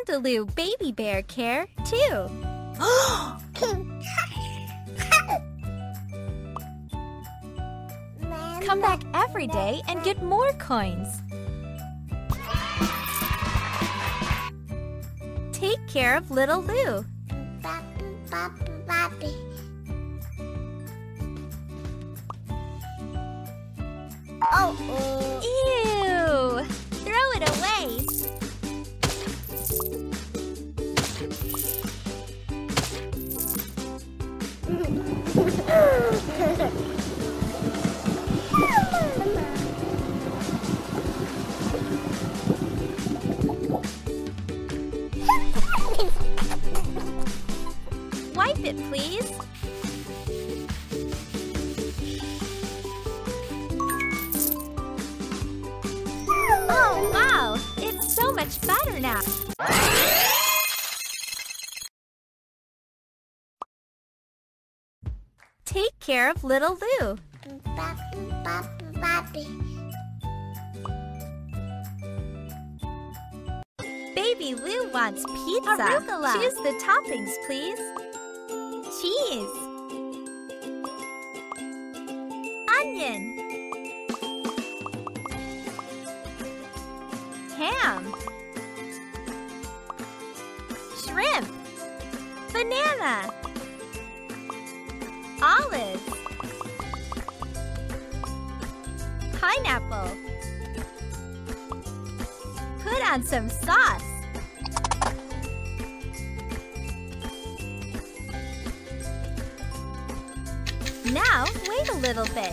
Boogaloo Baby Bear care, too. Come back every day and get more coins. Take care of little Lou. Oh, Ew! Throw it away. Wipe it, please. Oh, wow! It's so much better now. Take care of little Lou. Baby Lou wants pizza. Arugula. Choose the toppings, please. Cheese. Onion. Ham. Shrimp. Banana. Olives. Pineapple. Put on some sauce. Now, wait a little bit.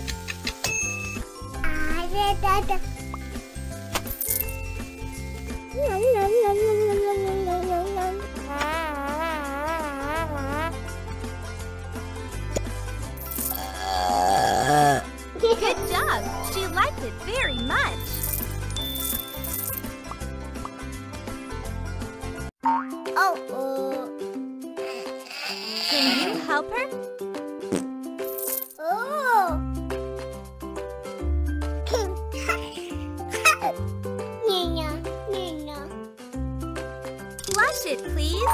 Good job! She liked it very much. oh, Can you help her? oh. Nina, Nina. Flush it, please.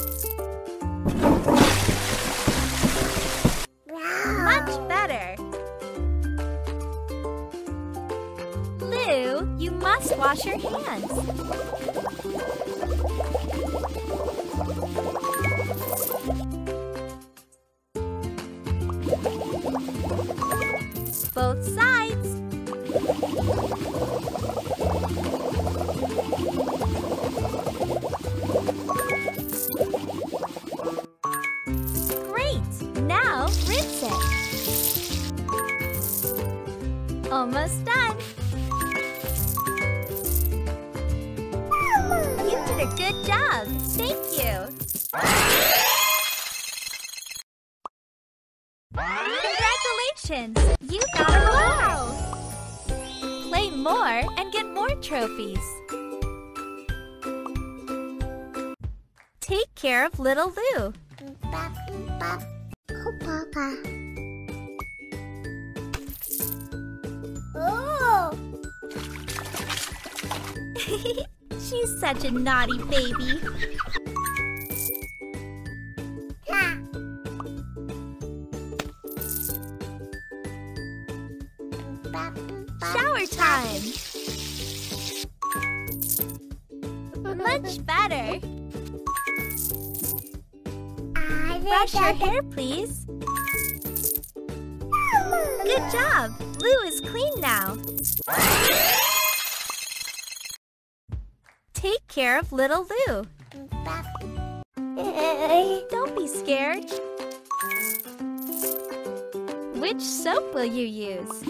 Much better. Lou, you must wash your hands. Both sides. Great! Now rinse it. Almost done. You did a good job. Thank you. Congratulations! You got a wow! Play more and get more trophies. Take care of little Lou. Oh, Papa. Oh. She's such a naughty baby. Ha. Shower time! Much better. Brush your hair, please. Good job! Lou is clean now. Take care of little Lou. Don't be scared. Which soap will you use?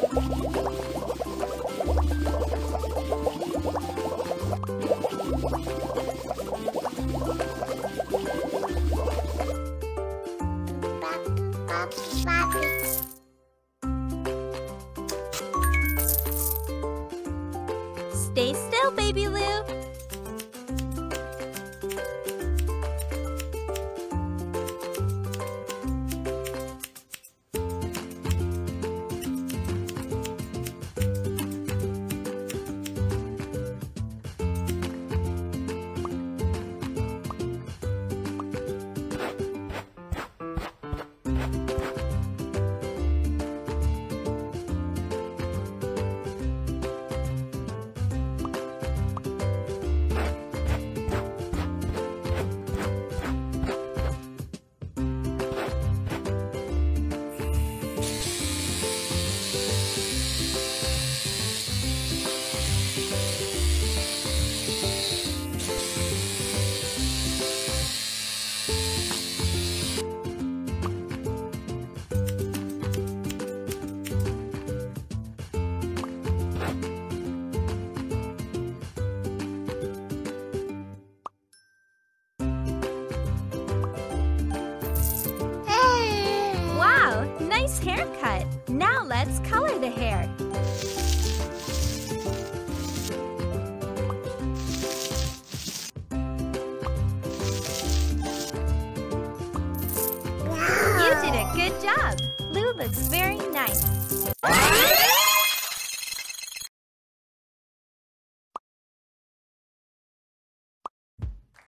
Stay still, baby Lou. haircut. Now let's color the hair. You did a good job. Lou looks very nice.